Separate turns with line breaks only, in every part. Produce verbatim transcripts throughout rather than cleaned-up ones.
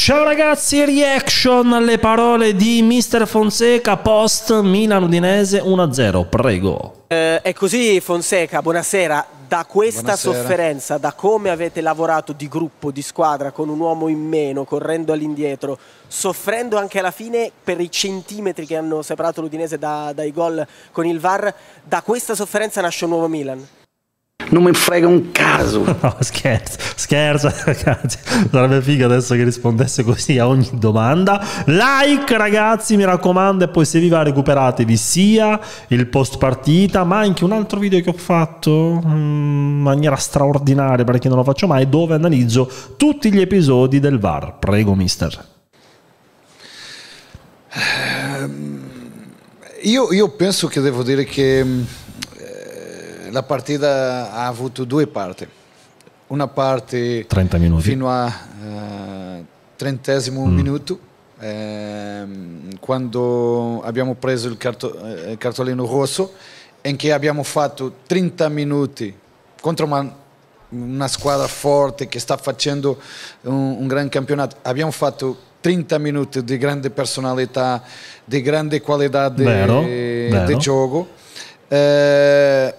Ciao ragazzi, reaction alle parole di mister Fonseca post Milan Udinese uno a zero, prego.
Eh, è così Fonseca, buonasera. Da questa
Buonasera.
sofferenza, da come avete lavorato di gruppo, di squadra, con un uomo in meno, correndo all'indietro, soffrendo anche alla fine per i centimetri che hanno separato l'Udinese da, dai gol con il V A R, da questa sofferenza nasce un nuovo Milan.
Non mi frega un caso.
No, scherzo, scherzo ragazzi. Sarebbe figo adesso che rispondesse così a ogni domanda. Like ragazzi, mi raccomando, e poi se vi va recuperatevi sia il post partita ma anche un altro video che ho fatto in maniera straordinaria perché non lo faccio mai, dove analizzo tutti gli episodi del V A R. Prego mister.
Io, io penso che devo dire che la partita ha avuto due parti, una parte
trenta minuti
fino a uh, trentesimo mm. minuto, eh, quando abbiamo preso il, carto, eh, il cartolino rosso, in che abbiamo fatto trenta minuti contro una, una squadra forte che sta facendo un, un gran campionato. Abbiamo fatto trenta minuti di grande personalità, di grande qualità di,
vero,
di
vero.
gioco. Eh,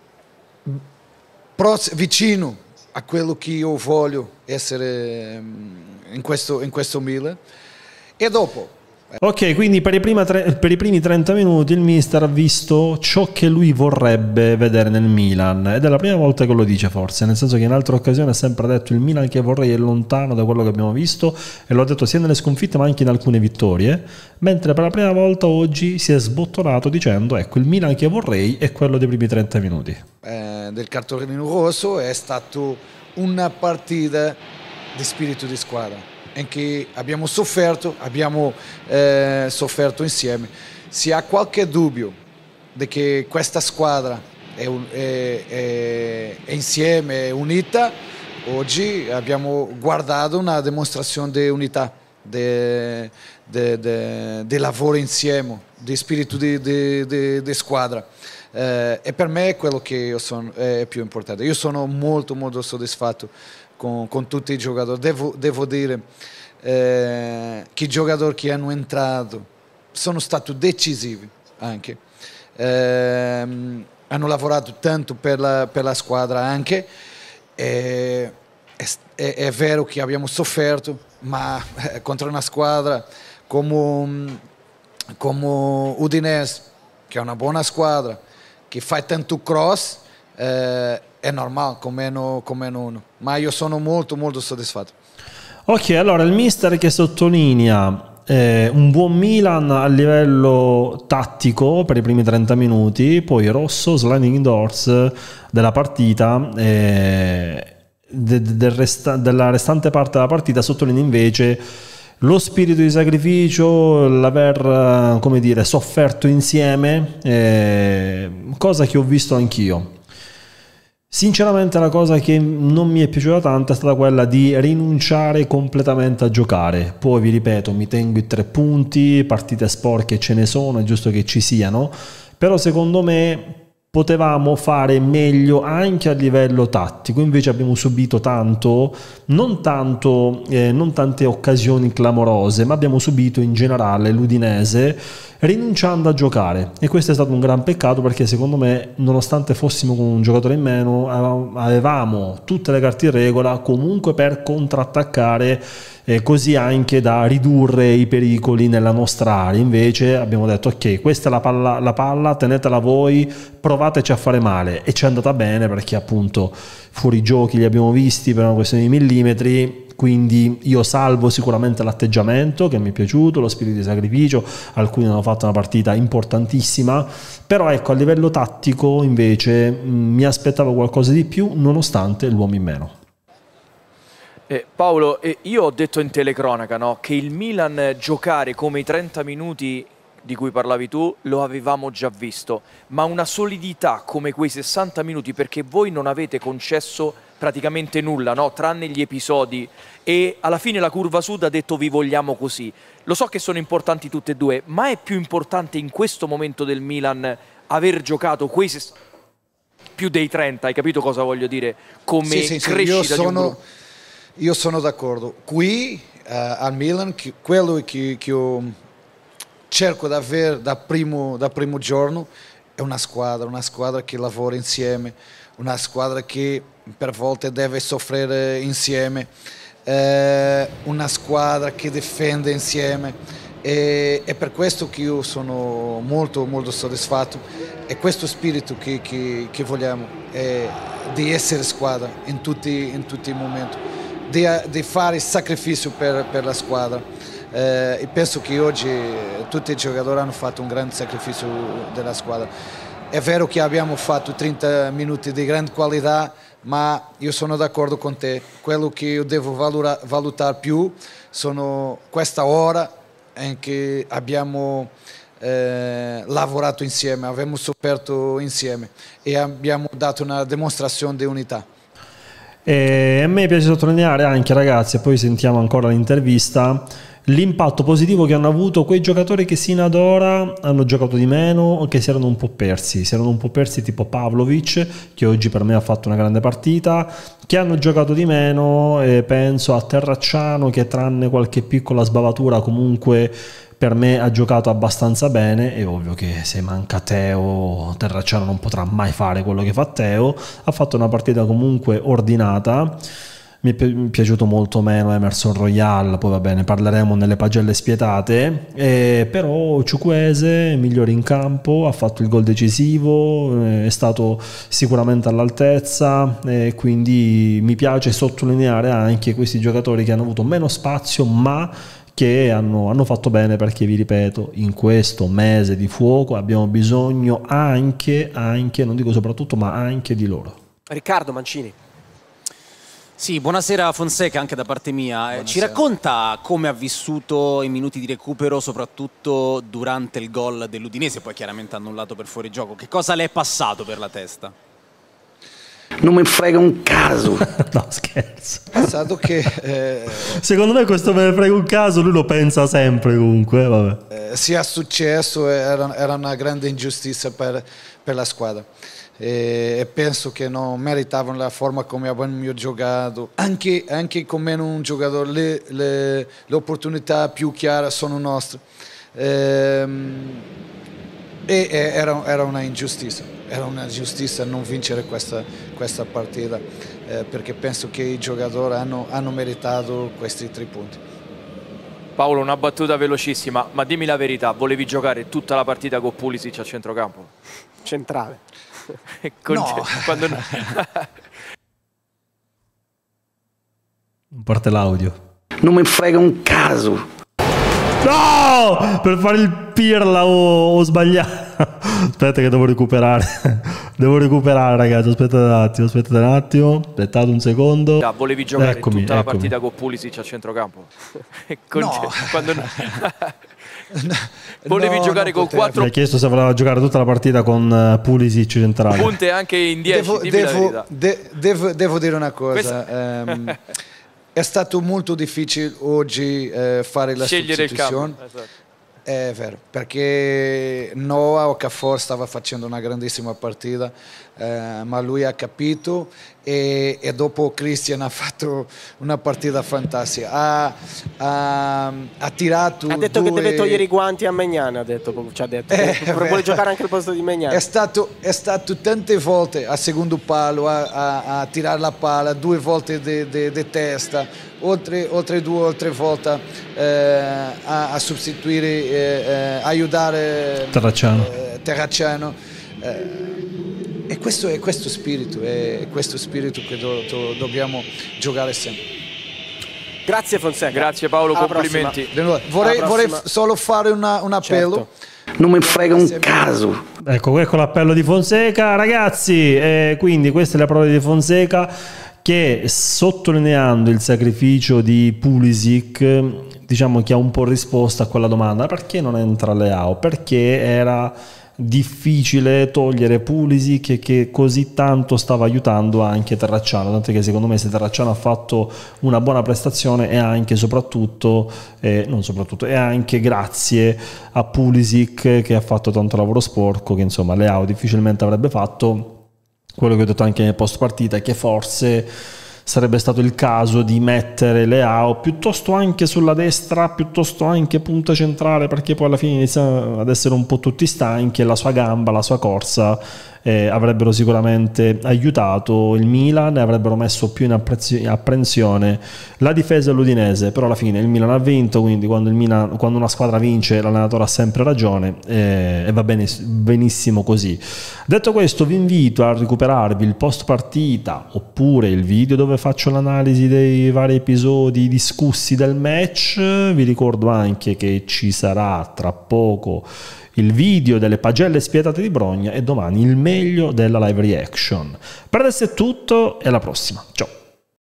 vicino a quello che io voglio essere in questo, in questo Milan. E dopo
ok, quindi per i, prima tre, per i primi trenta minuti il mister ha visto ciò che lui vorrebbe vedere nel Milan, ed è la prima volta che lo dice forse, nel senso che in altre occasioni ha sempre detto il Milan che vorrei è lontano da quello che abbiamo visto, e lo ha detto sia nelle sconfitte ma anche in alcune vittorie, mentre per la prima volta oggi si è sbottonato dicendo ecco il Milan che vorrei è quello dei primi trenta minuti.
Eh, del cartolino rosso è stato una partita di spirito di squadra in cui abbiamo sofferto, abbiamo eh, sofferto insieme. Se ha qualche dubbio di che questa squadra è, un, è, è, è insieme, è unita, oggi abbiamo guardato una dimostrazione di unità, di, di, di, di lavoro insieme, di spirito di, di, di, di squadra. Eh, e per me è quello che io sono, è più importante. Io sono molto molto soddisfatto con, con tutti i giocatori. Devo, devo dire eh, che i giocatori che hanno entrato sono stati decisivi anche. Eh, hanno lavorato tanto per la, per la squadra anche. Eh, è, è, è vero che abbiamo sofferto, ma eh, contro una squadra come, come Udinese, che è una buona squadra, che fa tanto cross, eh, è normale con meno, con meno uno, ma io sono molto molto soddisfatto.
Ok, allora il mister che sottolinea eh, un buon Milan a livello tattico per i primi trenta minuti, poi rosso, sliding doors della partita, eh, de, de resta, della restante parte della partita sottolinea invece lo spirito di sacrificio, l'aver, come dire, sofferto insieme, eh, cosa che ho visto anch'io. Sinceramente la cosa che non mi è piaciuta tanto è stata quella di rinunciare completamente a giocare. Poi vi ripeto, mi tengo i tre punti, partite sporche ce ne sono, è giusto che ci siano, però secondo me potevamo fare meglio anche a livello tattico, invece abbiamo subito tanto, non, tanto, eh, non tante occasioni clamorose, ma abbiamo subito in generale l'Udinese rinunciando a giocare, e questo è stato un gran peccato perché secondo me, nonostante fossimo con un giocatore in meno, avevamo tutte le carte in regola comunque per contrattaccare, eh, così anche da ridurre i pericoli nella nostra area. Invece abbiamo detto ok, questa è la palla, la palla tenetela voi, provateci a fare male, e ci è andata bene perché appunto fuori giochi li abbiamo visti per una questione di millimetri. Quindi io salvo sicuramente l'atteggiamento che mi è piaciuto, lo spirito di sacrificio, alcuni hanno fatto una partita importantissima, però ecco a livello tattico invece mh, mi aspettavo qualcosa di più nonostante l'uomo in meno.
Eh, Paolo, eh, io ho detto in telecronaca, no, che il Milan giocare come i trenta minuti di cui parlavi tu lo avevamo già visto, ma una solidità come quei sessanta minuti, perché voi non avete concesso praticamente nulla, no? Tranne gli episodi, e alla fine la curva sud ha detto vi vogliamo così. Lo so che sono importanti tutte e due, ma è più importante in questo momento del Milan aver giocato quei sessanta più dei trenta, hai capito cosa voglio dire? Come
sì, sì, sì,
crescita
io sono,
di un gruppo.
Io sono d'accordo. Qui uh, al Milan, che, quello che, che io cerco di avere da primo, da primo giorno è una squadra, una squadra che lavora insieme, una squadra che per volte deve soffrire insieme, eh, una squadra che difende insieme, e è per questo che io sono molto molto soddisfatto. È questo spirito che, che, che vogliamo, è di essere squadra in tutti, in tutti i momenti, di, di fare sacrificio per, per la squadra. Eh, e penso che oggi tutti i giocatori hanno fatto un grande sacrificio della squadra. È vero che abbiamo fatto trenta minuti di grande qualità, ma io sono d'accordo con te. Quello che io devo valura, valutare più sono questa ora in cui abbiamo eh, lavorato insieme, abbiamo sofferto insieme e abbiamo dato una dimostrazione di unità.
E a me piace sottolineare anche, ragazzi, e poi sentiamo ancora l'intervista, l'impatto positivo che hanno avuto quei giocatori che sino ad ora hanno giocato di meno o che si erano un po' persi, si erano un po' persi tipo Pavlovic, che oggi per me ha fatto una grande partita, che hanno giocato di meno, e penso a Terracciano che tranne qualche piccola sbavatura comunque per me ha giocato abbastanza bene. È ovvio che se manca Teo, Terracciano non potrà mai fare quello che fa Teo. Ha fatto una partita comunque ordinata. Mi è piaciuto molto meno Emerson Royal, poi va bene, parleremo nelle pagelle spietate, eh, però Chukwueze migliore in campo, ha fatto il gol decisivo, eh, è stato sicuramente all'altezza, e eh, quindi mi piace sottolineare anche questi giocatori che hanno avuto meno spazio ma che hanno, hanno fatto bene, perché vi ripeto, in questo mese di fuoco abbiamo bisogno anche, anche, non dico soprattutto, ma anche di loro.
Riccardo Mancini.
Sì, buonasera Fonseca anche da parte mia. Buonasera. Ci racconta come ha vissuto i minuti di recupero, soprattutto durante il gol dell'Udinese, poi chiaramente annullato per fuorigioco. Che cosa le è passato per la testa?
Non mi frega un caso.
No, scherzo.
Pensato che eh,
secondo me questo me ne frega un caso, lui lo pensa sempre comunque, vabbè.
Eh, sia successo, era, era una grande ingiustizia per, per la squadra. E, e penso che non meritavano la forma come abbiamo giocato, anche, anche con meno un giocatore, le, le, le opportunità più chiare sono nostre. Ehm, e, e era, era una ingiustizia, era una giustizia non vincere questa, questa partita, eh, perché penso che i giocatori hanno, hanno meritato questi tre punti.
Paolo, una battuta velocissima, ma dimmi la verità, volevi giocare tutta la partita con Pulisic a centrocampo?
Centrale.
No.
Quando...
Non parte l'audio.
Non mi frega un caso.
No! Per fare il pirla ho, ho sbagliato. Aspetta che devo recuperare. Devo recuperare, ragazzi. Aspettate un attimo, aspettate un attimo. Aspettate un secondo.
Ah, volevi giocare
eccomi,
tutta la
eccomi.
partita con Pulisic a centrocampo?
No.
Quando... Volevi
no,
giocare con quattro...
Mi ha chiesto se voleva giocare tutta la partita con Pulisic centrale.
Punte anche in dieci,
devo,
dimmi
devo,
la verità.
de, devo, devo dire una cosa.
Questa...
Um, è stato molto difficile oggi eh, fare la
scegliere il
sostituzione.
campo. Esatto.
È vero, perché Noah Okafor stava facendo una grandissima partita, eh, ma lui ha capito e, e dopo Christian ha fatto una partita fantastica. Ha, ha, ha tirato
Ha detto
due...
che deve togliere i guanti a Magnan, ha detto, ci ha detto.
Eh,
vuole giocare anche al posto di Magnan.
È stato, è stato tante volte a secondo palo a, a, a tirare la palla, due volte di testa, oltre, oltre due oltre volte eh, a, a sostituire, eh, eh, aiutare
Terracciano.
eh, Terracciano. Eh, e questo è questo spirito, è questo spirito che do, do, dobbiamo giocare sempre.
Grazie Fonseca.
Grazie Paolo,
Alla
complimenti.
Vorrei, vorrei solo fare una, un appello.
Certo.
Non mi frega un caso.
Ecco, ecco l'appello di Fonseca, ragazzi. Eh, quindi queste le parole di Fonseca, che sottolineando il sacrificio di Pulisic, diciamo che ha un po' risposto a quella domanda: perché non entra Leao? Perché era difficile togliere Pulisic, che, che così tanto stava aiutando anche Terracciano, tanto che secondo me se Terracciano ha fatto una buona prestazione è anche soprattutto eh, non soprattutto è anche grazie a Pulisic, che ha fatto tanto lavoro sporco che insomma Leao difficilmente avrebbe fatto. Quello che ho detto anche nel post partita è che forse sarebbe stato il caso di mettere Leao piuttosto anche sulla destra, piuttosto anche punta centrale, perché poi alla fine inizia ad essere un po' tutti stanchi e la sua gamba, la sua corsa eh, avrebbero sicuramente aiutato il Milan e avrebbero messo più in apprensione la difesa dell'Udinese. Però alla fine il Milan ha vinto, quindi quando, il Milan, quando una squadra vince l'allenatore ha sempre ragione eh, e va bene, benissimo così. Detto questo, vi invito a recuperarvi il post partita oppure il video dove faccio l'analisi dei vari episodi discussi del match. Vi ricordo anche che ci sarà tra poco il video delle pagelle spietate di Brogna e domani il meglio della live reaction. Per adesso è tutto e alla prossima, ciao!